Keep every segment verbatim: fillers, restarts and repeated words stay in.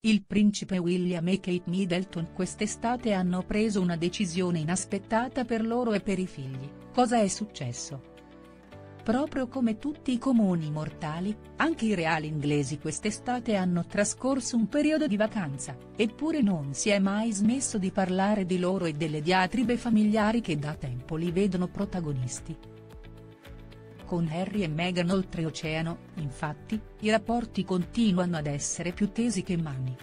Il principe William e Kate Middleton quest'estate hanno preso una decisione inaspettata per loro e per i figli. Cosa è successo? Proprio come tutti i comuni mortali, anche i reali inglesi quest'estate hanno trascorso un periodo di vacanza, eppure non si è mai smesso di parlare di loro e delle diatribe familiari che da tempo li vedono protagonisti. Con Harry e Meghan oltreoceano, infatti, i rapporti continuano ad essere più tesi che mai.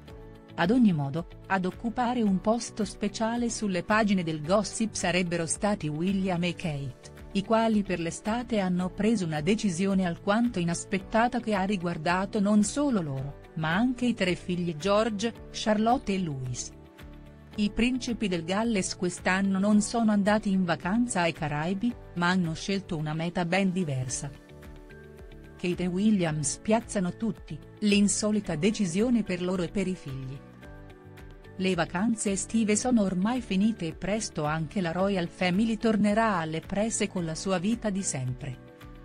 Ad ogni modo, ad occupare un posto speciale sulle pagine del gossip sarebbero stati William e Kate, i quali per l'estate hanno preso una decisione alquanto inaspettata che ha riguardato non solo loro, ma anche i tre figli George, Charlotte e Louis. I principi del Galles quest'anno non sono andati in vacanza ai Caraibi, ma hanno scelto una meta ben diversa. Kate e William spiazzano tutti, l'insolita decisione per loro e per i figli. Le vacanze estive sono ormai finite e presto anche la Royal Family tornerà alle prese con la sua vita di sempre.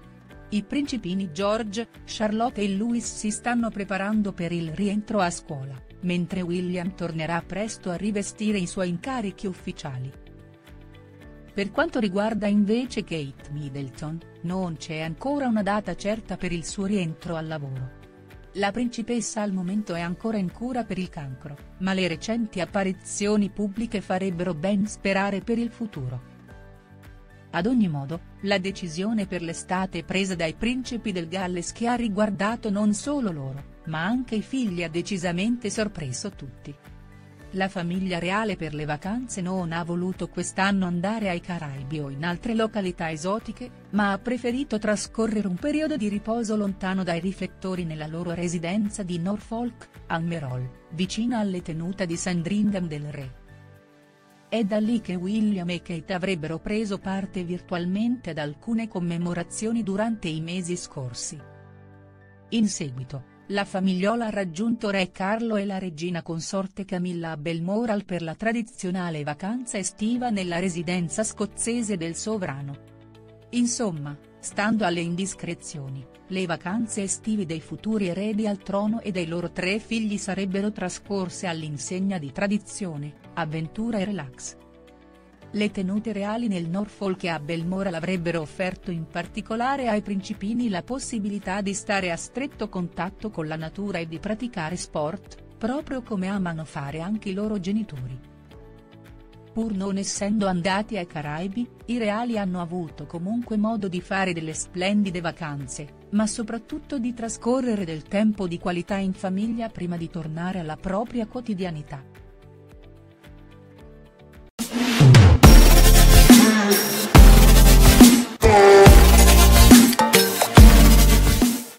I principini George, Charlotte e Louis si stanno preparando per il rientro a scuola, mentre William tornerà presto a rivestire i suoi incarichi ufficiali. Per quanto riguarda invece Kate Middleton, non c'è ancora una data certa per il suo rientro al lavoro. La principessa al momento è ancora in cura per il cancro, ma le recenti apparizioni pubbliche farebbero ben sperare per il futuro. Ad ogni modo, la decisione per l'estate presa dai principi del Galles che ha riguardato non solo loro, ma anche i figli ha decisamente sorpreso tutti. La famiglia reale per le vacanze non ha voluto quest'anno andare ai Caraibi o in altre località esotiche, ma ha preferito trascorrere un periodo di riposo lontano dai riflettori nella loro residenza di Norfolk, a Merrill, vicina alle tenute di Sandringham del Re. È da lì che William e Kate avrebbero preso parte virtualmente ad alcune commemorazioni durante i mesi scorsi. In seguito, la famigliola ha raggiunto Re Carlo e la regina consorte Camilla a Balmoral per la tradizionale vacanza estiva nella residenza scozzese del sovrano. Insomma, stando alle indiscrezioni, le vacanze estive dei futuri eredi al trono e dei loro tre figli sarebbero trascorse all'insegna di tradizione, avventura e relax. Le tenute reali nel Norfolk e a Balmoral avrebbero offerto in particolare ai principini la possibilità di stare a stretto contatto con la natura e di praticare sport, proprio come amano fare anche i loro genitori. Pur non essendo andati ai Caraibi, i reali hanno avuto comunque modo di fare delle splendide vacanze, ma soprattutto di trascorrere del tempo di qualità in famiglia prima di tornare alla propria quotidianità.